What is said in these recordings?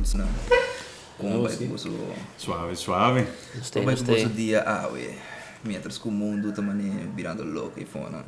foods, não. Como vai curso... Suave, suave. Como vai curso dia, mientras que o mundo também virando louco e fora.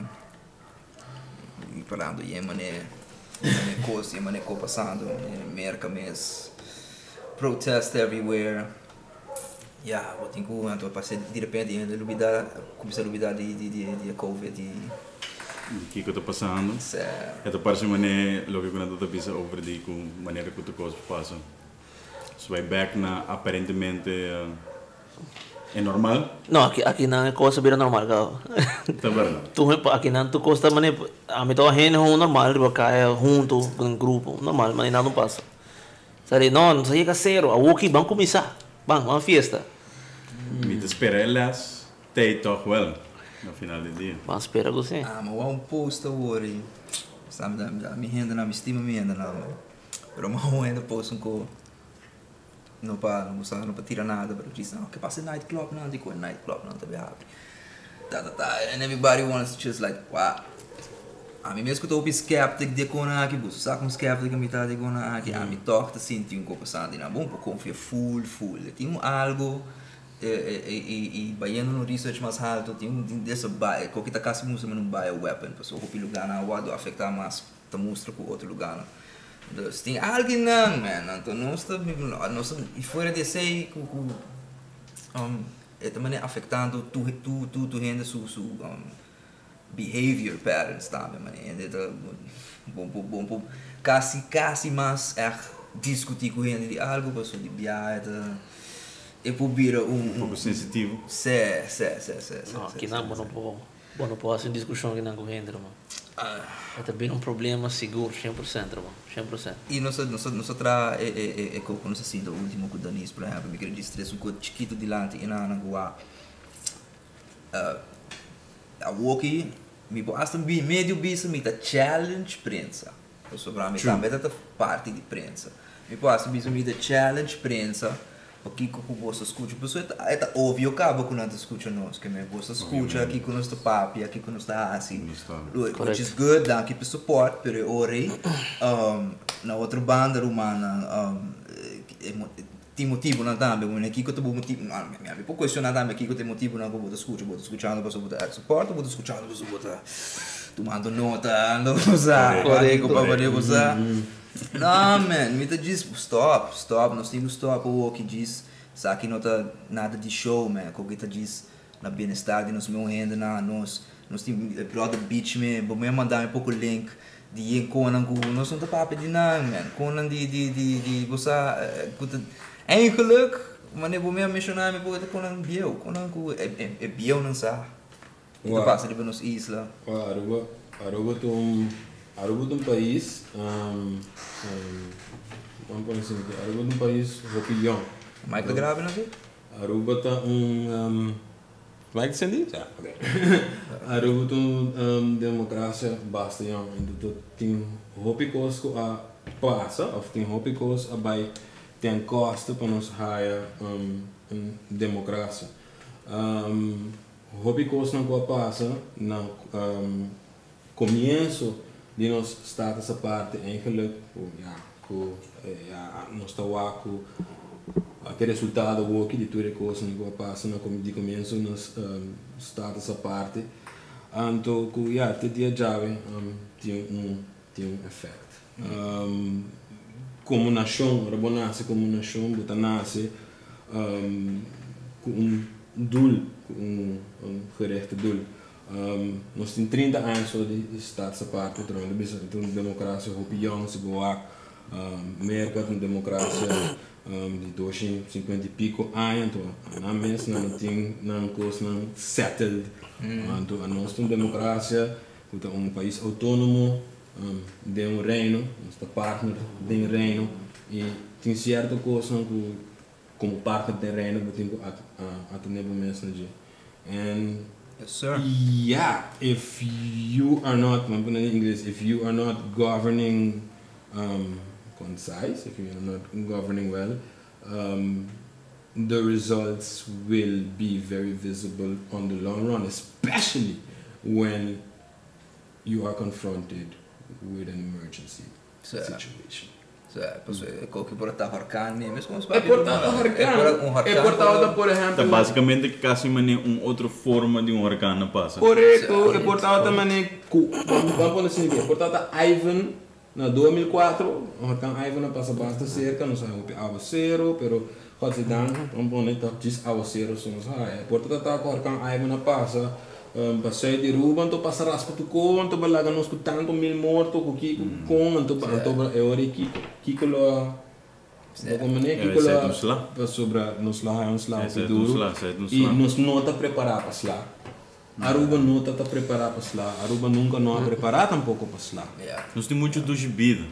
E falando, e mané coisa, e mané coisa passando, merca mês, protest everywhere. Eu tenho que, então, passei de repente, comecei a duvidar de Covid. O que está passando? É a parte mané, logo que eu estou pensando over de com maneira que a coisa passa. So vai back na aparentemente é normal? Não, aqui não é coisa bem normal, cara. Tá verdade. Aqui não tu costa mané, a mim tô rende normal, riba cá junto com um grupo, normal, mas nada não passa. Sabe, não sei que zero, a aqui vamos começar, vamos fiesta. Me te espera elas, te toch well no final do dia. Vamos esperar você. Mas um post hoje, sabe, me renda não, me estima me renda não, pero uma renda post com não para tirar nada, para dizer não, que passa nightclub não, digo nightclub não, tá bem rápido. And everybody wants to just like, wow. A mim mesmo que estou skeptic de quando aqui, você sabe como skeptic a mitad de quando aqui, a mim toca sentir um pouco passando, não bom, porque confia full, tem algo e baiano no research mais alto, tem dessa baia, qualquer caso música mas não baia weapon, pessoal, o lugar na água afetar mais, tá mostra com outro lugar. Tem alguém não, man, então nós e fora de ser é também afetando tu rende su behavior patterns também, man, bom quase mais discutir com rende de algo, pessoal de biada e por vira pouco sensitivo. Aqui não, não posso em discussão que não com rende, mano. É também problema seguro, 100%, mano, 100%. E nós tra como não sei do último que o Danis, por exemplo, me queria dizer um coisa chiquito de lá e na rua. A walkie, me basta meio bicho me tá challenge prensa. Eu sou para mim também tá parte de prensa. Me basta bicho me tá challenge prensa. Aqui que você escuta, pessoa é óbvio, acaba quando você escuta nós, que você escuta aqui com nosso papi, aqui com nosso assim, which is good, dá aqui para suporte, pero ora na outra banda romana tem motivo não também, mas aqui que eu tenho motivo, me pode questionar também aqui que eu tenho motivo não vou escutando para suportar suporte, vou escutando para suportar, tomando nota, ando usar, correto para poder usar. Não, man, me diz stop, nós temos stop o que diz, sabe que não tá nada de show, man, o que tá diz na bem-estar de nós meu renda na nós temos brother beach me, vou me mandar um pouco link de Conan com nós não tá papo de nada, man, Conan de você eigenlijk, mas eu vou me mencionar me vou Conan bio, Conan com é bio não sabe, que tá passa de nos isla. Aruba é um país, vamos por assim, Aruba é um país opinião. Mike tá gravando aqui? Aruba está Mike sendiri? Já, ok. Aruba tem democracia bastante, então tem hopicos que a passa, ou tem hopicos a vai tem custo para nos hire democracia. Hopicos não passa na começo de nós estar essa parte eigenlijk nós está com aquele resultado que de tudo coisa não passa na de começo nós está essa parte então que até dia jovem tem efeito como nação rabonase como nação botanase com dul gerechte dul nós temos 30 anos de estar essa parte então democracia opinião se boa América tem democracia de 250 e pico anos então na mesa não tem não coisa não settled então nós temos democracia um país autônomo de reino nossa partner de reino e tem certa coisa como partner de reino eu tenho a nível mesmo and yes, sir. Yeah, if you are not, in English, if you are not governing concise, if you are not governing well, the results will be very visible on the long run, especially when you are confronted with an emergency situation. Pues que por estar huracán mesmo, es como É portado, por exemplo... basicamente, casi outra forma de huracán passa. Correto, é portado também... Vamos pôr assim, é portado Ivan, na 2004, o huracán Ivan passa bastante cerca, não sei, aguacero, pero... Godzijdank, vamos pôr dat diz aguacero, somos é portado o huracán Ivan passa... Passei de Ruban, tu passa raspa tu com, tu balaga nos com tanto mil mortos, com Kiko com, tu é hora Kiko lá, como né Kiko lá, para sobra nos lá é uns lá duro e nos não está preparado para lá. Aruba não está preparado para lá, Aruba nunca não é preparado tampouco para lá. Nós temos muito dos bebida.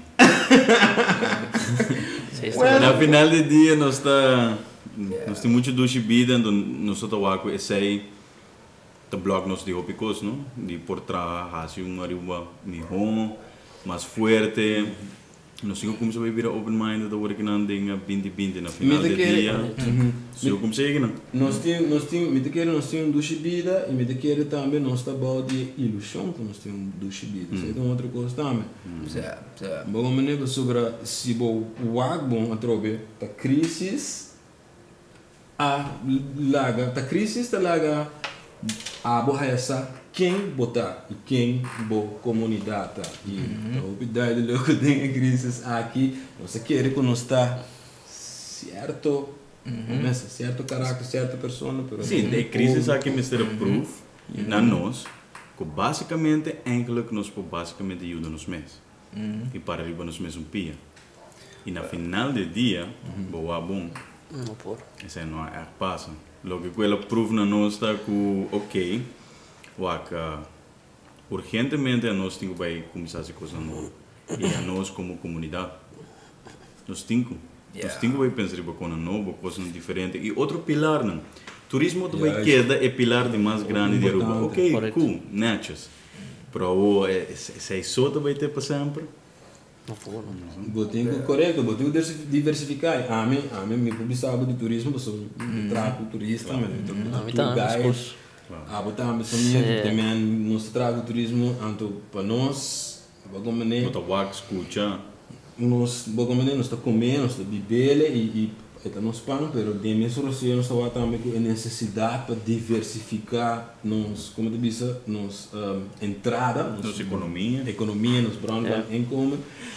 Na final do dia nós temos muito dos bebida, então nós estamos com esse o blog nos dijo picos, ¿no? De por trás, hace arriba mejor, más fuerte. No sé cómo se va a vivir open mind, da hora que não tem 2020 na final do dia. Sei como se chega, não? Nós temos duas vida e me quer também nós tá bom de ilusão que nós temos duas vida. Isso é outra coisa também. Bom, maneira sobre se o bom a trobe da crise a laga, da crise da laga a boa essa quem botar e quem boa comunidade e a oportunidade de logo tem crises aqui você quer que nós está certo certo caráter certa pessoa sim de crises aqui me será proof na nós que basicamente aquilo que nós basicamente ajuda nos meses e para arriba nos meses pia e na final do dia boa bom não por isso não é passa logo que ela prova na nós está que ok waka urgentemente a nós temos que começar a coisa nova e a nós como comunidade nós temos que pensar em coisa nova coisa diferente e outro pilar não turismo também queda é pilar de mais grande de Aruba ok cool natures pero se só também ter para sempre Botinho correto, botinho diversificar. A mim me publicava de turismo, eu trago turista, guys. Botamos também nós trago turismo, então para nós, bagomane. Bota wax, escuta. Nós bagomane nós está comendo, nós está bebendo e está nos pano, pero de mesmo assim nós está também com a necessidade para diversificar nos, como tu disse, nos entrada, nos economia, nos brand income.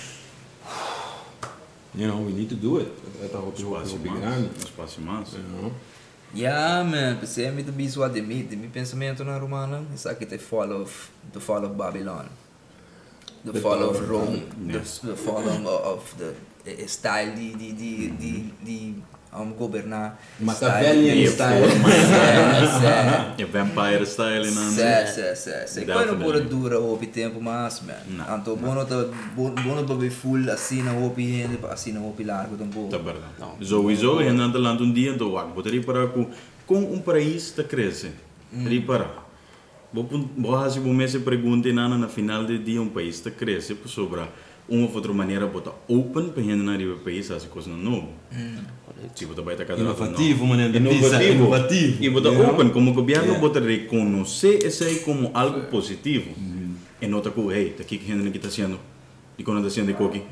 You know, we need to do it. It's a big grande. Espaço mais. Yeah, man. Pensei muito visual de mim pensamento na romana. Isso aqui the fall of Babylon, the fall of Rome, the fall of the style de governar. Machiavellian style. É vampire style, não? Sim. Quando por dura o tempo mais, man. Então bom para full assim na opi assim na opi largo também. Tá verdade. Sowieso é nada lá dia do wak. Botaria para com país está cresce. Para. Vou fazer uma mesa pergunta na final do dia país está cresce por sobra uma outra maneira botar open para gente na riba país as coisas não. Tipo também está cada inovativo, e botar open como o governo bota reconhecer isso aí como algo positivo. E nota que hey, tá aqui que gente que está sendo de quando está sendo de coque.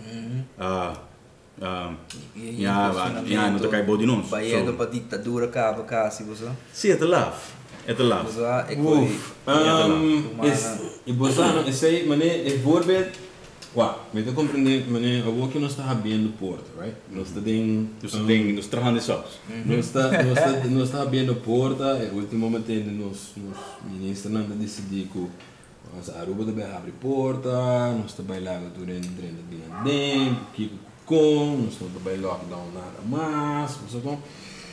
Não está cai body não. Vai indo para ditadura acaba quase você. Sim, é the love. E você esse aí mané é voorbeeld. Met de compreender, meneer, a walk nós está abrindo porta, right? Nós trajando sós. Nós está abrindo porta. E último momento nos ministro não decidiu que a Aruba também abre porta. Nós também lá durante o dia que com nós também lockdown nada mais, você com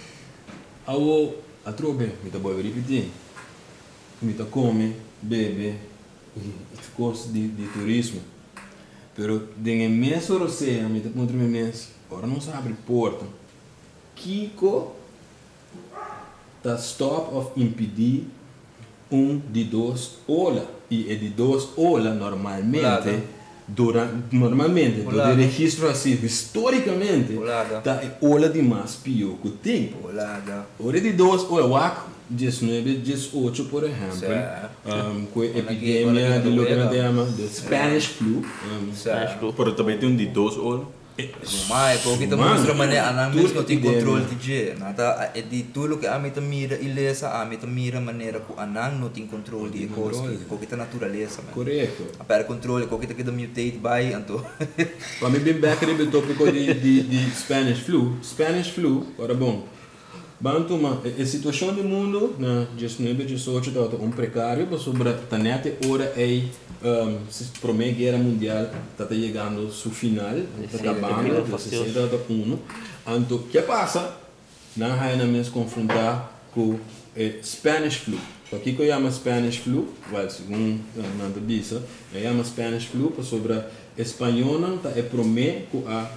a trobe, me tá bom repetir, me tá come, bebe, curso de turismo. Pero de mesmo você, a mitad contra mim mês, agora não se abre porta. Kiko tá stop of impedir de dois ola e de dois ola normalmente durante registro assim historicamente tá ola de mais pior que tem. Hora de dois ola 19, 18 por exemplo, com a epidemia de lo que chama de Spanish flu. Pero também tem de 2 horas. Mas o que mostra maneira anang mesmo tem controle de je. Nada é de tudo que a mim mira ilesa a mim mira maneira que anang não tem controle de coisa, o que tá natureza, man. Correto. A para controle, o que tá que mutate by anto. Para mim bem back no tópico de Spanish flu, ora bom. Bantu ma a situação do mundo na 19 18 tá precário sobre a net ora para a guerra mundial está chegando ao final, está acabando, está uno. Então, o que passa? Não vai nos confrontar com Spanish flu. Aqui que eu chamo Spanish flu, segundo Nando disse, eu chamo Spanish flu sobre espanhol está prometo a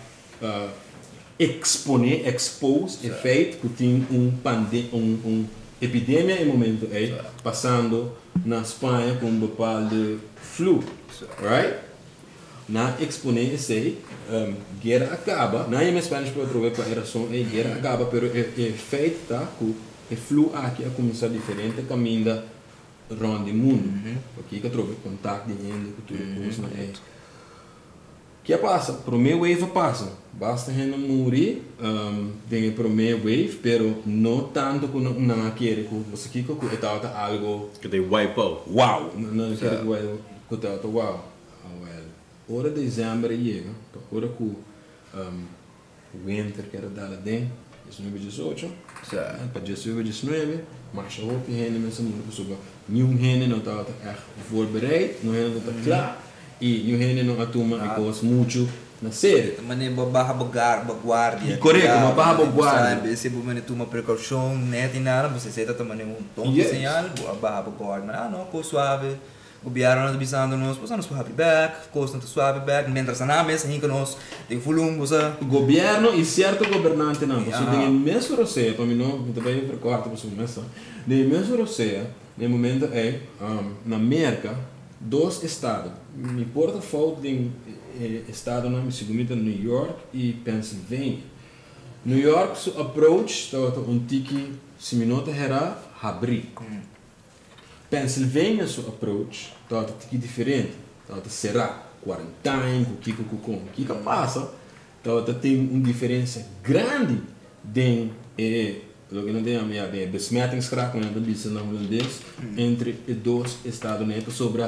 expose efeito que tem epidemia em momento passando na Espanha com um papel de flu, right? Na exponer esse guerra acaba, na em espanhol para trocar para razão guerra acaba, pero efeito tá que o flu aqui a começar diferente caminho around the mundo, porque que troca contato de gente que tudo coisa que passa? Primeira wave passa. Basta gente morrer, tem a primeira wave, pero não tanto que não quer que você que é algo que they wipe out. Wow, não quer que tá wow. Hora de dezembro chega, hora que o winter quer dar dentro, 19 18, para 18 19, mas a roupa gente mesmo muito sobre nenhum gente não tá voorbereid, não gente tá claro. E o gente não atuma e gosta muito na série. Mas é barra guarda. Correto, uma barra guarda. Se você toma precaução, nem tem nada, você senta também tom de sinal, a barra guarda. Ah, não, coisa suave. O governo está avisando nós, você não suave back, coisa não suave back, mientras na mesa que nós tem volume, você. O governo e certo governante não, você tem imenso receio, para mim não, também para quarto para sua mesa. Tem imenso receio, no momento na América, 2 estados. Me importa falta de estado não, segundo New York e Pennsylvania. New York su approach estava tiki se minuto era abrir. Pennsylvania su approach estava tiki diferente. Estava será quarantena, o que passa? Estava tem uma diferença grande de lo que não tem a minha besmettingsgraad, não é isso não entre 2 estados netos sobre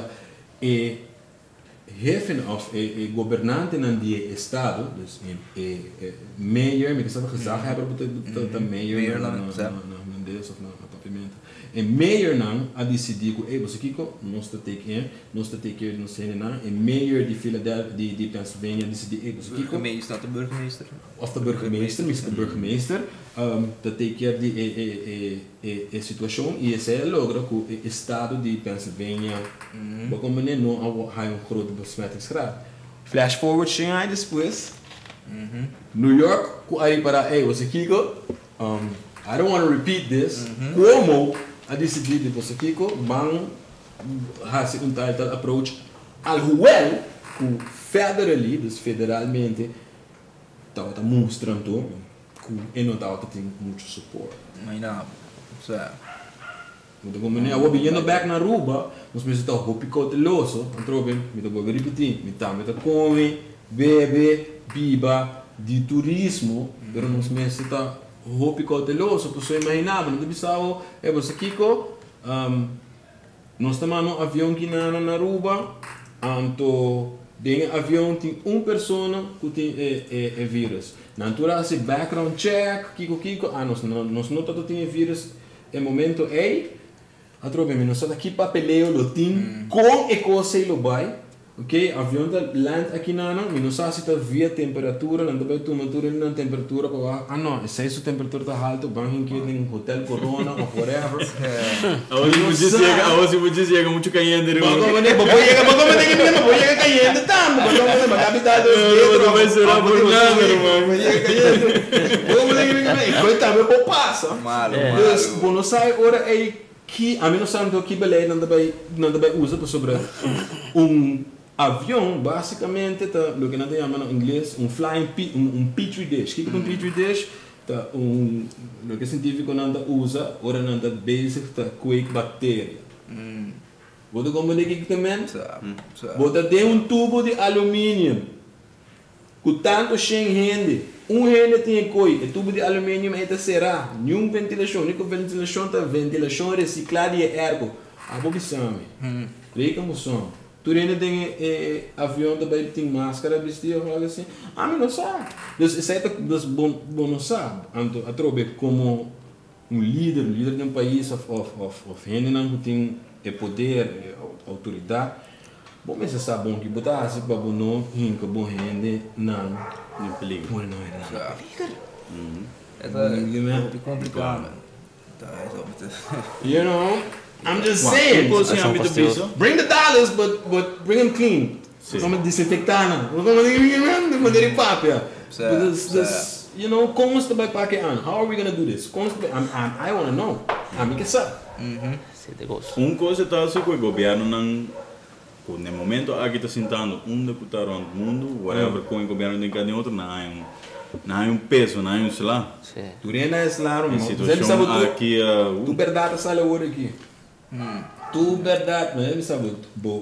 heffen of governante in die estado, dus mayor, me estava gezag hebben dat mayor na deles of na papimento. En mayor nan a decidir que você kiko nós take care não sei não. En mayor de Philadelphia de Pennsylvania decidir você kiko. Burgemeester, de burgemeester. Of de burgemeester, Mr. Burgemeester, dat take care de situação e esse logra que o estado de Pennsylvania, como nem não há grote besmettingsgraad. Flash forward 100 anos depois, New York, aí para você kiko, I don't want to repeat this. Como a decidir de você kiko, bang has um title approach al well que federally, dus federalmente, estava mostrando que não estava tendo muito suporte. Mas não, certo. Então, como eu vou vindo back na Aruba, nós precisamos estar roupa cauteloso, então, eu vou repetir, eu come, bebe, biba, de turismo, mas nós precisamos estar roupa cauteloso, porque eu imaginava, não pensava, você Kiko, nós estamos no avião que na Aruba, então, dentro do avião tem uma pessoa que tem vírus. Na altura, esse background check, Kiko, nós não temos vírus, é momento a tropa nós estamos aqui papeleo, lo tem, com e coisa e lo vai, ok? Avião da land aqui nós estamos via temperatura, não também na temperatura, não, essa é a temperatura tá alta, vamos aqui em hotel Corona ou whatever. A você chega muito caindo, vou chegar caindo, tá? Vou capital não vai ser por nada, irmão. Coitado, eu passo. Malo. Buenos Aires, ora que a mim não sabe que beleza não deve usar para sobre avião, basicamente tá, o que nós chamamos em inglês petri dish. O que é petri dish? Tá o que científico não usa, ora não tá basic tá com bactéria. Vou como é que também? Vou ter um tubo de alumínio. Com tanto sem rende, rende tem coi, tubo de alumínio é será, nenhum ventilação, nem com ventilação tá ventilação reciclada e ergo. A bobissame. Rica moção. Tu ainda tem avião também tem máscara, vestir algo assim. Mas não sabe. Dus isso aí tá bom não sabe. Então, a trobe como líder de um país of rende não tem poder, autoridade. Bom, mas você sabe bom que botar assim para bom não, que bom rende não perigo. Bom não é nada. É complicado. You know, I'm just saying. Bring the dollars, but bring them clean. Vamos desinfectar, não. Vamos mandar em papel. You know, como você vai para que ano? How are we gonna do this? I want to know. A mim que sabe. Coisa está assim com o governo não. No momento aqui está sentando onde que está no mundo, whatever, com o governo de cada outro, não há peso, não há sei lá. Tu renda é claro, mas situação aqui tu verdade sale agora aqui. Tu verdade, mas sabe,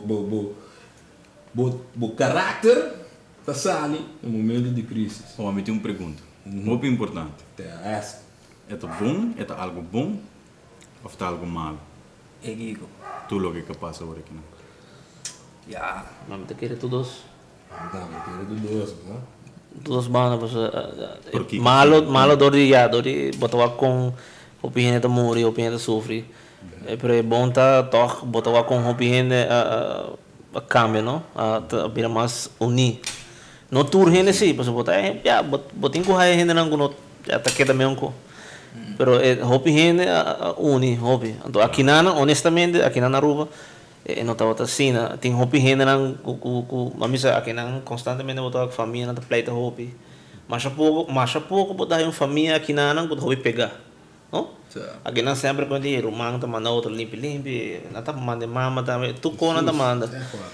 bo caráter tá sale no momento de crise. Oh, me tem uma pergunta, muito importante. É bom, é algo bom ou é algo malo? É gigo. Tu logo que passa agora aqui, não? Ja. Mas te querer todos. Né? Todos bandas, malo dori botar com opinião da morrer, opinião da sofrer. É para bom tá toch botar com opinião a cambio, não? A vir mais unir. Não tur gente sim, mas botar já botin com aí gente não com já tá que também com. Pero opinião unir, hobby. Então aqui na honestamente aqui na Aruba não estava assim, tem hopi renda não mamisa aqui não constantemente botar com família na pleita hopi, mas a pouco botar uma família aqui não botar hopi pegar, não? Aqui não sempre quando ir rumang tá manda outro limpe não tá manda mama tá tu com não tá manda,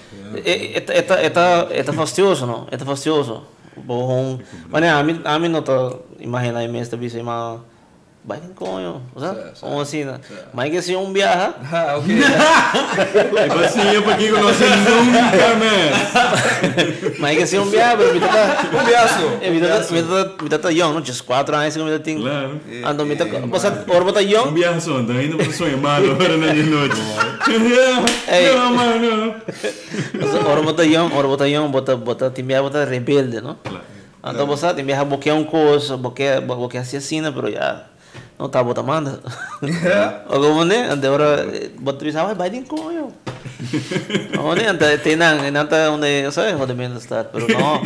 é fastidioso não, é fastidioso, bom, mas a mim não tá imagina imenso também se mas vai em conho, sabe? Ou assim, mas que se viaja. Ok. É assim, eu aqui com nós nunca mais. Mas que se viaja, pero me viajo. me tá young, não? Just 4 anos que me tá tem. Claro. Ando me tá, passa hora tá young. Viaja só, ainda por sonho malo, agora na noite. Não, mano. Hora tá young, bota timbiar, bota rebelde, não? Então você timbiar boquear coisa, boquear assassina, pero já não tá bota manda. Agora né, agora bota bisa vai em conho. Onde anda tem não tá onde sai onde menos está, pero não.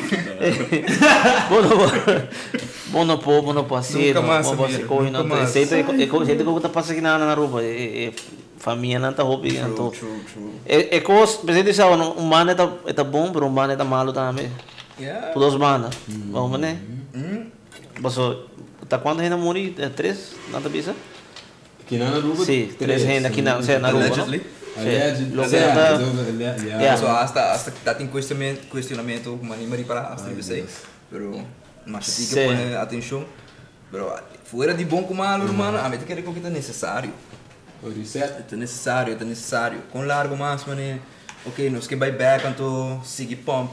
Bom não pode ser, não pode ser coisa não tem. Sei que tá passando aqui na Aruba, família não tá hobby então. É coisa, presente só um mano é bom, pero um mano é malo também. Todos bandas. Vamos né? Passou tá quando ainda morri 3 nada bisa? Aqui na Aruba? Sim, 3 ainda aqui na Aruba. So hasta tá tem questionamento como nem para hasta você. Pero mas tem que pôr atenção. Pero fora de bom com malo, mano, a meta que é que é necessário. É necessário. Com largo mais, mano. Ok, nós que vai back então seguir pump.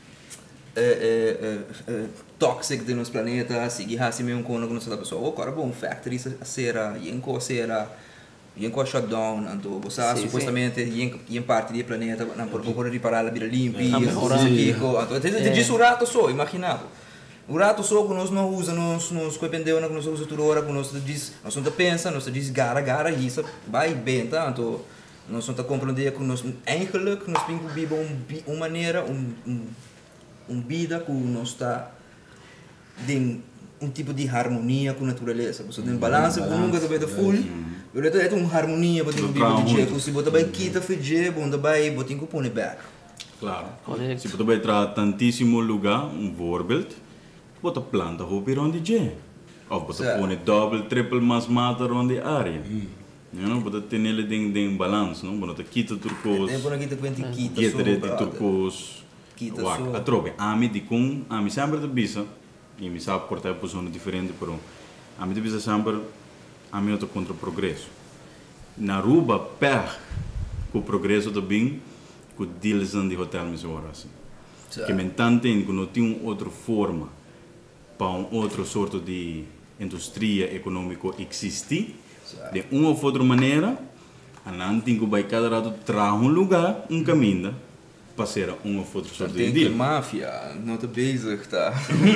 Toxic de nosso planeta, seguir assim mesmo com a pessoa. Agora bom, factory será, Yenko shutdown, então você supostamente em parte do planeta não pode reparar a vida limpa, então tem disso o rato só, imaginado. O rato só que nós não usamos, nós dependemos que nós usamos toda hora, que nós não pensa, nós diz gara, isso vai bem, tá? Então nós não compreender que nós eigenlijk nós temos que viver uma maneira, vida que nós está de tipo de harmonia com a natureza, você tem balança, você nunca está bem full, mas é uma harmonia, você tem que viver de jeito, se você vai quitar fugir, você vai botar que pôr back. Claro. Se você vai trazer tantíssimo lugar, voorbeeld, você planta hoop rond de je, ou você põe double, triple mas mata rond de área. Não, você tem ele de balanço, não, você quita turcos, quita turcos. A trobe, a mim sempre de bisa, e me sabe portar posições diferentes, pero a mim de bisa sempre, a mim eu contra o progresso. Na Aruba, com o progresso também, com o deals de hotel, me agora assim. Que me entende que não tem outra forma para outro sorte de indústria econômica existir. De uma ou outra maneira, a não tem que vai cada lado trazer um lugar, um caminho, para ser uma ou outra sorte de dia. Tem máfia, não te bezig, tá?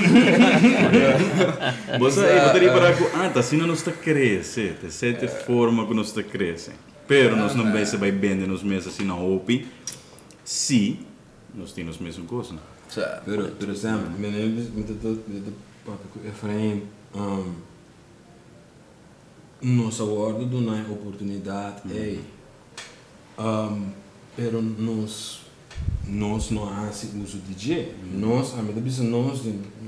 Você aí poderia parar com, assim não está crescendo, de certa forma que não está crescendo. Pero nós não vai bem nos meses assim na OPI, se nós temos as mesmas coisas. Pero Sam, Efraim, nossa ordem de uma oportunidade pero nós não fazemos uso de dinheiro. Nós, a minha vez, nós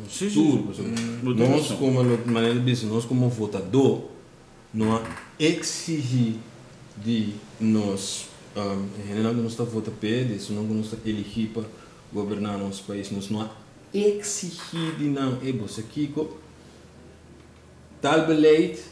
como maneira de nós como votador, não exigir de nós, não nós está votando para isso, não nós está elegir para governar nosso país, nós não exigir de não, você aqui tal beleid,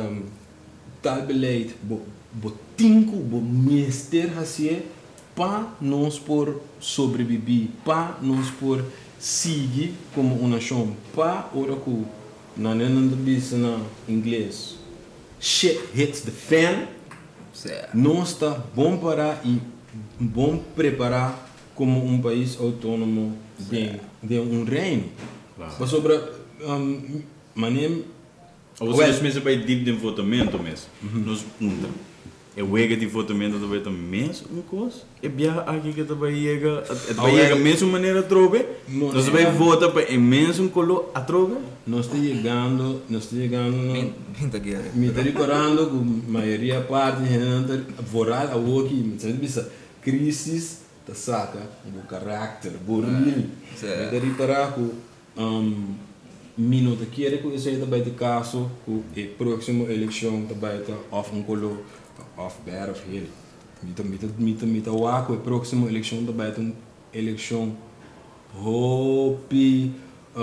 botinco, bo mister assim, para nós por sobreviver, para nós por seguir como uma nação, para ora que na inglês, shit hits the fan, nós está bom para e bom preparar como país autônomo de reino. Mas sobre manem Vocês mesmo vai tipo de votamento mesmo. Nós é o ega de votamento também mesmo uma coisa. É bem aqui que também chega mesmo maneira trobe. Nós vai votar para a mesmo colo a trobe. Nós está chegando me está reparando que a maioria parte vorar a aqui, mas crise tá saca o caráter, borril. Me está reparando que minuto que é que isso também de caso que a próxima eleição também está off colo off bad of hill. Mita a próxima eleição também está eleição hopi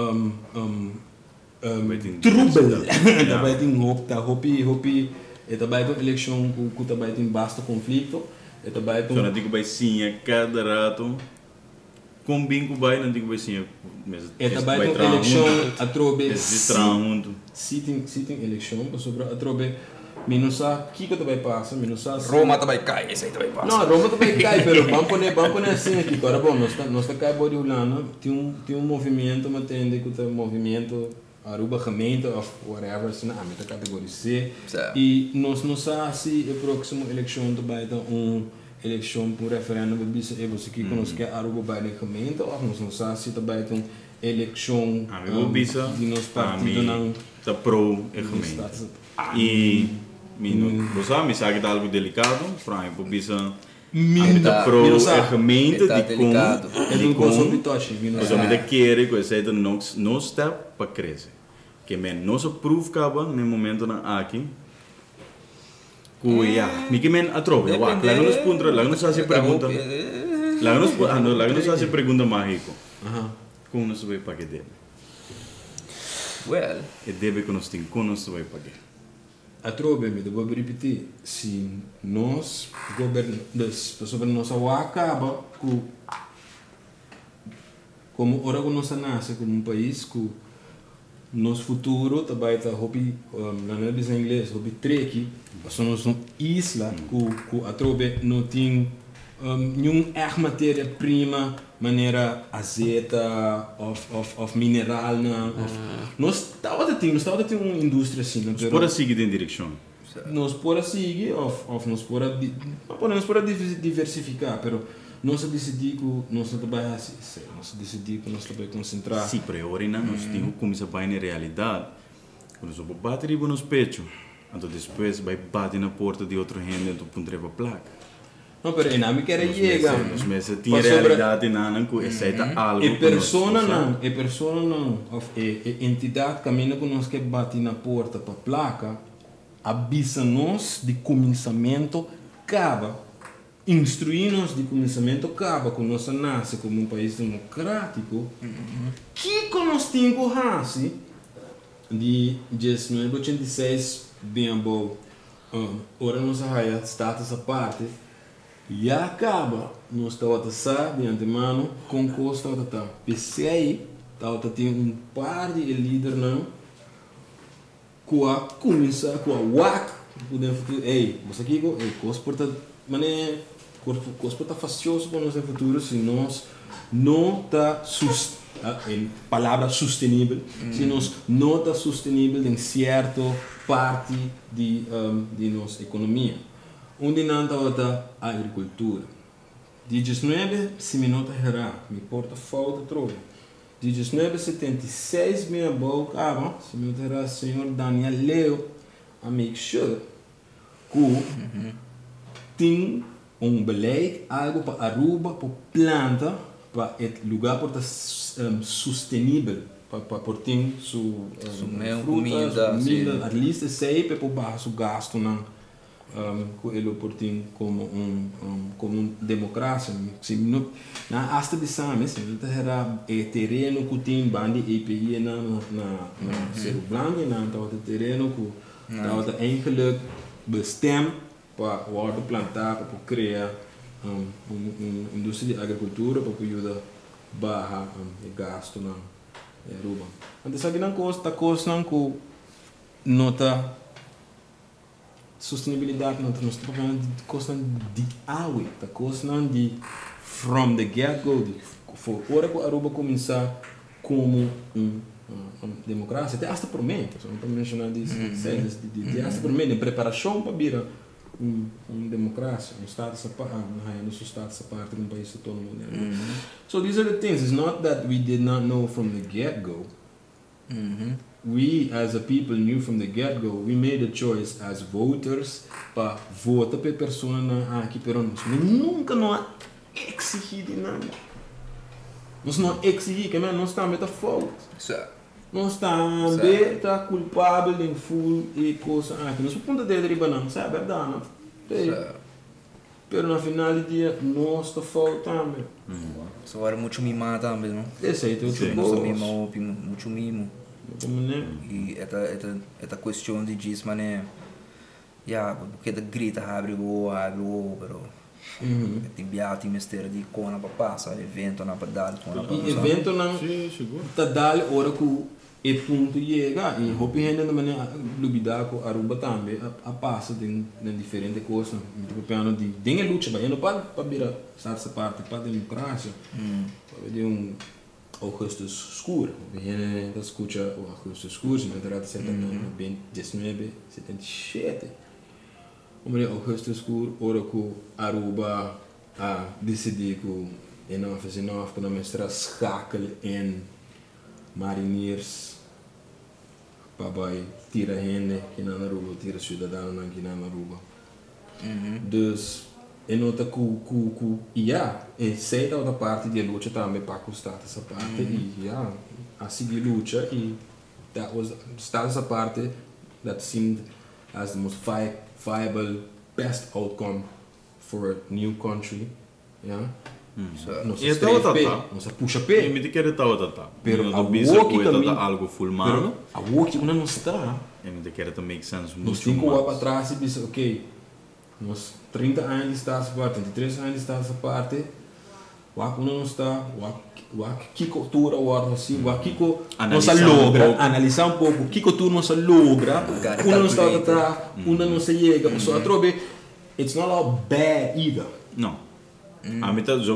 trouble. Também tem hopi e também tem eleição que também tem bastante conflito. E também tem. Só não digo vai sim cada rato. Com bingo vai não digo vai sim. E também tem eleição a trobe. Sitting eleição sobre a trobe. Minusa, que também passa, minusa. Roma também cai, esse aí também passa. Não, Roma também cai, pero vamos poner assim aqui. Agora bom, nós tá cai body ulana, tem um movimento, mas tem que o movimento Aruba gemeente of whatever, assim, na categoria C. E nós não sabemos se a próxima eleição também tem eleição por referendo, você que nós quer Aruba vai na gemeente, ou nós não sabemos se também tem eleição de nosso partido não está pro a gemeente. E você me sabe de algo delicado, Frank, por isso a pro a gemeente de como você me quer que você não está para crescer, que men não se prova no momento na aqui. Cuia, me que men atrove, lá nos pontos, lá nos faz pergunta, lá nos faz pergunta mágico. Como nós vai pagar dele? Well, é deve que nós tem como nós vai pagar. Atrove-me, devo repetir, se nós governamos, sobre nossa acaba como ora que nós nasce como país que nosso futuro também está hobby, na diz em inglês, hobby trek, nós somos isla que atrove não tem nenhuma matéria-prima, maneira azeta, of mineral, nós estamos uma indústria assim. Nós podemos seguir em direção. Nós podemos seguir, nós podemos diversificar, mas nós decidimos que nós trabalhar assim, nós decidimos que nós trabalhar concentrar. Sim, para agora nós temos que começar a na realidade, quando nós bater nos peitos, então depois vai bater na porta de outro gente, então pondremos a placa. Não, pero não quer chegar. Nos meses tinha realidade não que aceita algo. E persona não, a entidade caminha com nós que bate na porta para placa, avisa-nos de começamento acaba, instruir-nos de começamento acaba com nós nasce como país democrático, que nós temos que fazer de 1986 bem bom, ora nossa raia status à parte. E acaba, nós estamos de antemano, com custo está. PC aí, tem par de líder não, com a começar, com a WAC, podemos futuro, você aqui, cosporta, mané, cosporta facioso para nós no futuro, se nós não está em palavra sustentável, se nós não está sustentável em certa parte de nossa economia. Onde não está a agricultura. De 19, se me nota errar, me porta falta troca. De 1976, minha boca, se me nota errar, senhor Daniel Leo, a make sure que tem beleid, algo para Aruba, para planta, para o lugar para estar sustentável, para ter sua comida, at least sei para baixo gasto não. Ele portinho como democracia. Na asta de Same, se não era terreno que tem bande EPI na Cerro Blanco, na terreno que estava enkele bestemd para worden plantar, para criar indústria de agricultura, para ajudar barra gasto na Aruba. Então, sabe não custa que nota sustentabilidade não está falando de coisa de água, está coisa de from the get-go, for hora que a Aruba começar como democracia, até hasta por mim, não estou mencionando isso, de hasta por mim, preparação para virar democracia, estado essa parte, nosso estado essa parte de país autônomo. So these are the things. It's not that we did not know from the get-go. We as a people knew from the get-go, we made a choice as voters para votar para pessoa aqui pero nunca não exigir de nada. Nós não exigir que nós estamos a fault. Nós estamos culpável em full e coisa aqui. Nós ponto de riba não, sabe verdade não? Pero no final do dia nós está faltando. Só era muito mimado também, não? Esse aí tem muito mimo. E esta questão de diz, mané, porque da grita abre o pero tem biate mistério de cona para passar, evento na para dar, cona para passar. Evento não tá dar hora que e ponto chega e hopi ainda na maneira lubida com Aruba também a passa de diferente coisa, tipo piano de tem luta, mas não para virar essa parte para democracia, para ver Augustus escuro, a escuta o Augustus escuro, se não terá de ser também 1977. O Augustus escuro, hora que Aruba decidiu que não fazer nova, que não mostrar escakel em marinheiros para tirar gente que não Aruba, tirar cidadão que não Aruba. Dus e nota que sei da outra parte de luta também para custar essa parte e a seguir luta e that was essa parte that seemed as the most viable best outcome for a new country, E tá. Nossa puxa pé. E me quer tá. Pero a bisa coisa algo fulmano. A walk una não está. E me quer to make sense. Nós temos que olhar para trás e dizer, ok, nós 30 anos está essa parte, 33 anos está essa parte. Walk una não está, walk que cultura o ar assim, walk que nós logra, analisar um pouco que cultura nós logra. Uma não está atrás, uma não se chega, só a trobe. It's not all bad either. No. There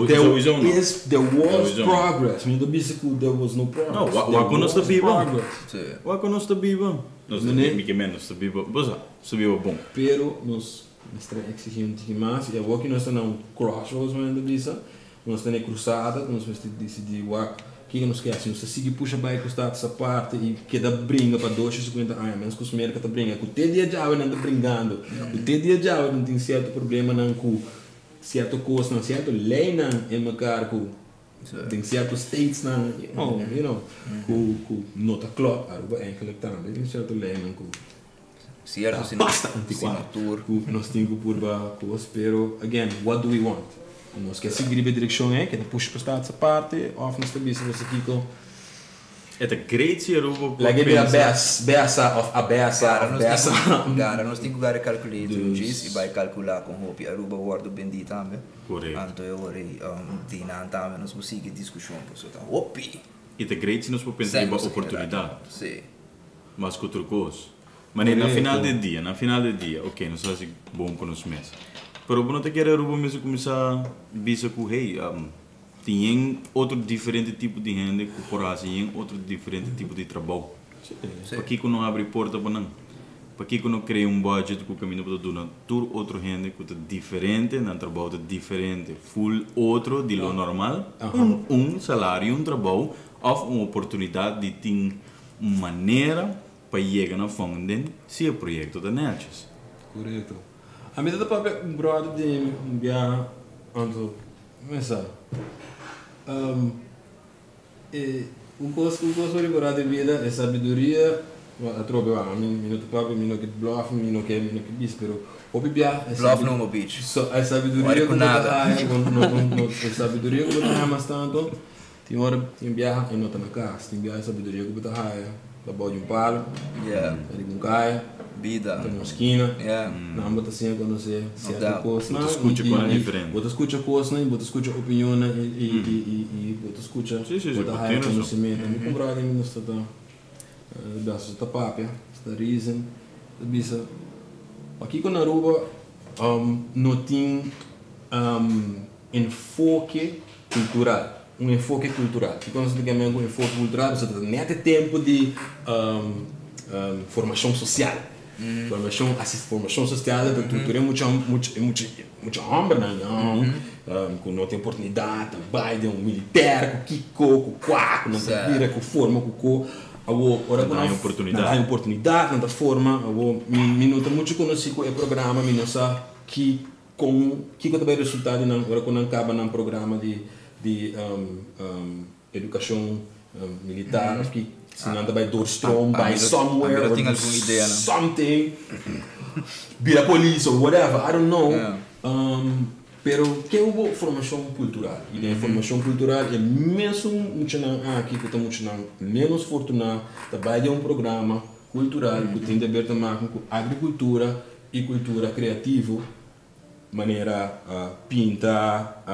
was progress. When the bicycle there was no progress. No, what conosco biba? What conosco biba? Nós não que menos to biba. Bosa, subiu bom. Pero nós exigimos mais e agora que nós estamos num crossroads no bisa, nós estamos cruzada, nós vamos decidir que nós queremos. Nós seguir puxa bike custar essa parte e que dá brinca para 250 anos, menos que os mercados tá brinca. O te dia já não tá brincando. O te dia já não tem certo problema não com certo coisa, certo lei não é uma cargo, tem certos states não, com nota clock, Aruba é que também tem certo lei não com certo assinatura, nós temos que por coisa, pero again, what do we want? Nós quer seguir a direção que puxa para essa parte, ou nós também se você aqui com É a great se Aruba. Like it a beça of a beça. Cara, nós temos que calcular tudo isso e vai calcular com o Aruba guarda bendito também. Correto. Então eu orei Tina também nós vamos seguir discussão por isso tá. Opi. E a great se nós podemos pensar em oportunidade. Sim. Mas com outra coisa. Mas no final do dia, ok, nós fazemos bom com nós mesmos. Pero não te quer Aruba mesmo começar a bisa com hey, tem outro diferente tipo de gente, corporação, tem outro diferente tipo de trabalho. Para que não abre porta para não? Para que não cria budget que o caminho para tudo, tudo outro gente que é diferente, não trabalho diferente, full outro de lo normal, salário, trabalho, ou uma oportunidade de ter uma maneira para chegar na funding se o projeto da Natchez. Correto. A medida da própria brother de enviar anto começar. Coisa de vida é sabedoria. Eu troco a minuto próprio, minuto que bluff, minuto que bis, pero o bibia é bluff no beach. So a sabedoria que nada, é sabedoria que não mais tanto. Tem hora tem viajar e não tá na casa. Tem viajar sabedoria que botar raia, da boa de palo. Yeah. Ele com caia. Vida. Tem uma esquina. Yeah. Não bota assim quando você se coisa. Você escuta coisa diferente. Você escuta coisa, você escuta opinião e você escuta. Bota raia conhecimento. Me comprar em minutos tá. Das está papia, está reason, está bisa. Aqui com Aruba não tem enfoque cultural. Enfoque cultural. E quando você tem um enfoque cultural, você tem nem tempo de formação social. Formação social, a cultura é muito hambre, com não tem oportunidade, Biden, um militar, com Kiko, com Quaco, não tem vira, com forma, com ora não há oportunidade, não dá forma, minuto muito conhecido o programa, minuto que também resultado agora quando acaba num programa de educação militar, que se não vai doorstrom, by somewhere, or something, be a police or whatever, I don't know. Pero que houve formação cultural e a formação cultural é mesmo muito aqui que estamos menos fortunado trabalha programa cultural que tem a ver também com agricultura e cultura criativa maneira pintar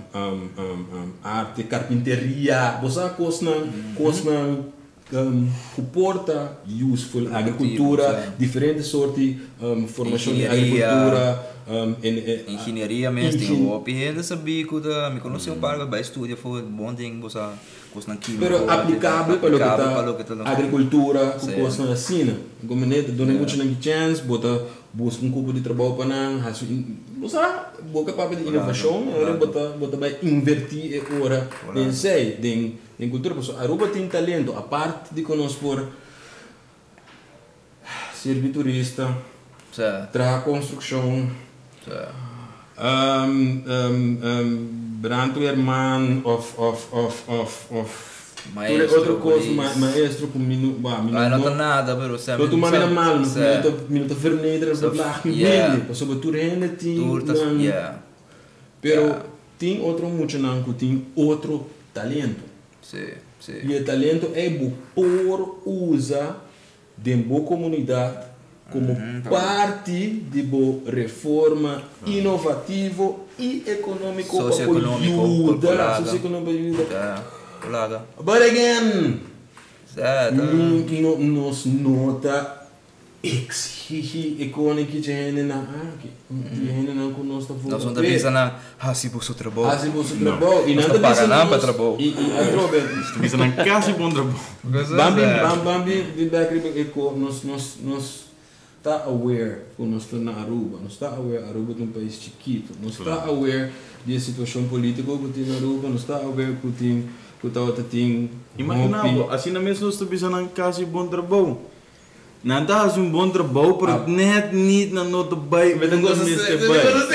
arte carpinteria você coisa que porta useful agricultura diferentes sortes formação de agricultura engenharia mesmo tem o opinião dessa bico da me conhece um par vai estudar foi bom tem você coisa química pero aplicável para o que tá agricultura coisa assim como né dona muito na chance bota busca cubo de trabalho para não você boca para de inovação bota vai invertir agora nem sei em cultura porque Aruba tem talento a parte de conosco por serviturista tra construção Branto Herman of maestro outra coisa maestro com minuto não tá nada pero você tu manda mal minuto vermelho para lá que sobre tu rende tem pero tem outro muito não que tem outro talento e o talento é por usa de boa comunidade como parte de boa reforma inovativa e econômico ajuda but again nos nota exige econômico que gente na conosco nós não pensa na se você trabalha e não paga nada para trabalho e tu pensa na casa bom trabalho bambi de back nós está aware quando nós estamos na Aruba, nós está aware Aruba é um país chiquito, nós está aware da situação política que tem na Aruba, nós está aware que tem imagina, assim na mesma nós estamos na casa bom trabalho. Não está um bom trabalho, porque net na nota bem, mas não gosta de ser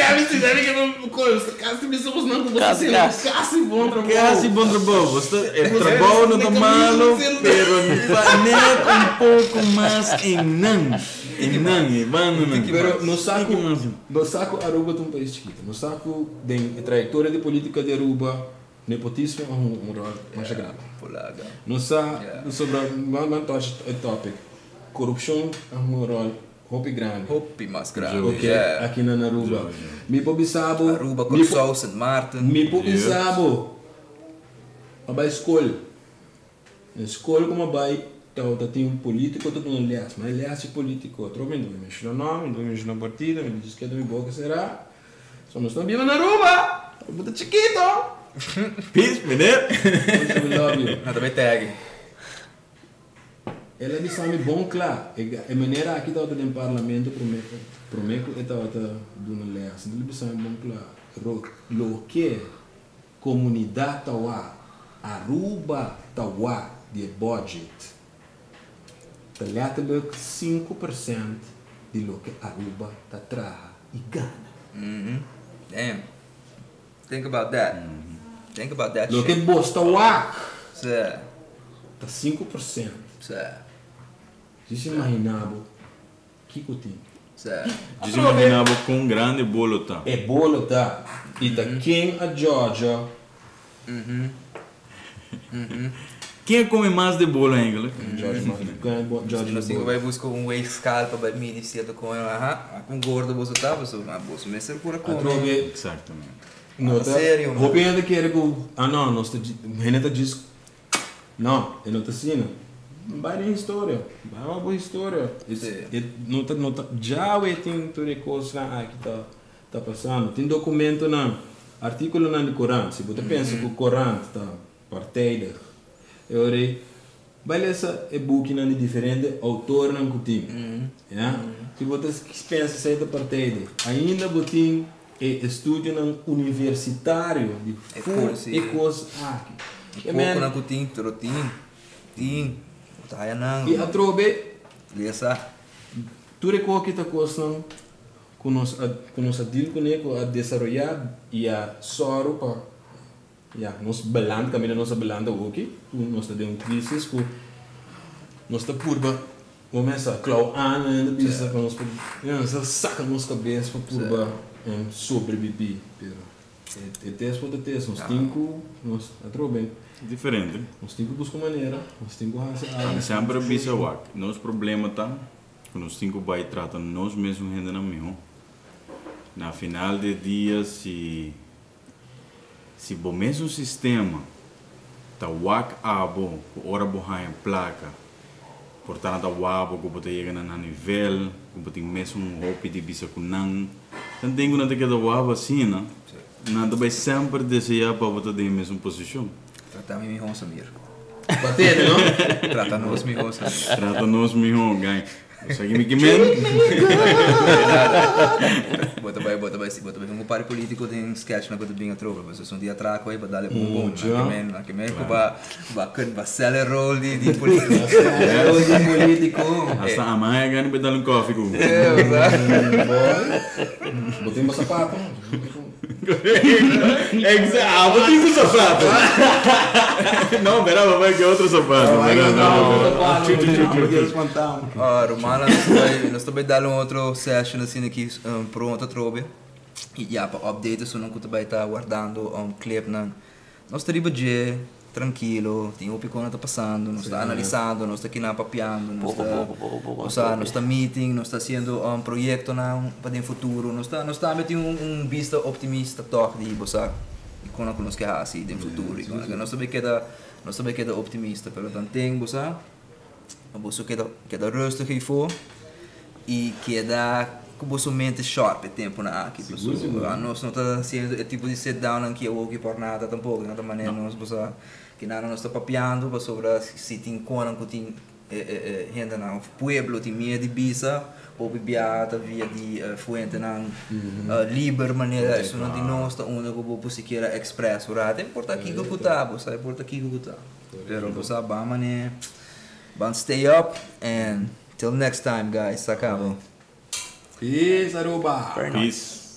Casa bom trabalho, você trabalho não está malo, pero net pouco mais em não. Pero no saco Aruba é um país chiquito. No saco da trajetória de política de Aruba nepotismo é um rol mais grave. Polaga. Não sobre o topic. Corrupção é um rol hopi grande. Hopi mais grande. Ok, aqui na Aruba. Me pobisabo. Aruba, Corsol, St. Martin. Me pobisabo. A escola. Na escola como vai, tem um político, todo mundo aliás, mas aliás é político. Trocando, me mexe no nome, me mexe na partida, me diz que é do meu boca será. Só nós estamos vivendo na Aruba. Muito chiquito. Peace, menino. We love you. Nada bem tag. Ela disse a mim bom claro. A maneira aqui está no parlamento prometo que está dando leis. Ele disse a mim bom claro. Lo que comunidade tawa Aruba tawa de budget. Está letterlijk 5% de lo que Aruba está traga e gana. Damn. Think about that. Think about that lo shit. que bosta wa Certo. está 5%. Certo. Você imaginava que eu tinha? Certo. Eu imaginava com um grande bolo, tá? É bolo, tá? E da quem a Georgia. Quem come mais de bolo em inglês? Georgia Nós temos que buscar um whey scalpa para me dizer com ela, com gordo você tá, você me ser por aqui. Exatamente. Não, sério, mano. Vou pensar que era que não, nós tá Renata diz não, eu não tá assim. Vai na história, vai uma boa história. Não tá já tem toda coisa aqui tá passando. Tem documento na artigo na Corão. Se você pensa que o Corão tá partida, eu orei. Beleza, é book na diferente autor não tem. Se você pensa que é da partida, ainda botin estudo na universitário de coisa aqui. E pouco na cutim, trotim, tim, taia não. E a trobe, Lesa. tu recorre que tá coisa com nós adil com a desenvolver e a soro para nós balando caminho nós balando aqui, nós tá dentro crise com nós tá curva começa a clau ana ainda precisa para nós saca nos cabeça para curva sobreviver, pero teste por teste, nós nós atrobe diferente. nós temos que buscar maneira, nós temos que Mas sempre bisa wak. Nosso problema tá que nós temos que tratar nós mesmos ainda na minha. Na final de dia se o mesmo sistema tá wak abo, ora bohanha placa. Portanto, a wabo que você chega na nível, que você tem mesmo hopi de bisa kunang. Então tem que ter wabo assim, né? Nada vai sempre desejar para você ter a mesma posição. Trata-me melhor, Samir. bater, não? Trata-nos melhor, Samir. Trata-nos melhor, ganha. Consegue me queimar? Bota vai um pare político tem sketch na coisa bem atrova, mas um dia atraco aí para dar um bom, que men vai seller role de político. Role de político. Hasta amanhã ganha para dar um coffee com. Botei meu sapato. Exato, botei um sapato. Não, pera, vai que é outro sapato. Romana, nós também dando outro session assim aqui pronto trobe. E já para update isso não que vai estar guardando clip não. Nós estamos de tranquilo, tem o pico que está passando, nós está analisando, nós está aqui na papiando, nós está meeting, nós está fazendo projeto não para o futuro, nós está metendo vista optimista toque de você e quando nós quer assim no futuro, nós também queda optimista, pero também você você queda rustig hiervoor e queda com você mente sharp o tempo na aqui nós não está sendo tipo de sit down aqui eu aqui por nada tampouco de outra maneira nós você que nada nós está papiando para sobre se tem quando que tem gente na pueblo tem meia de bisa ou bibiata via de fuente na liber maneira isso não tem nós está onde que você queira express ora importa aqui que cuta você importa aqui que cuta pero você ba mané but stay up and till next time guys, se acabou. Peace, Aruba. Peace.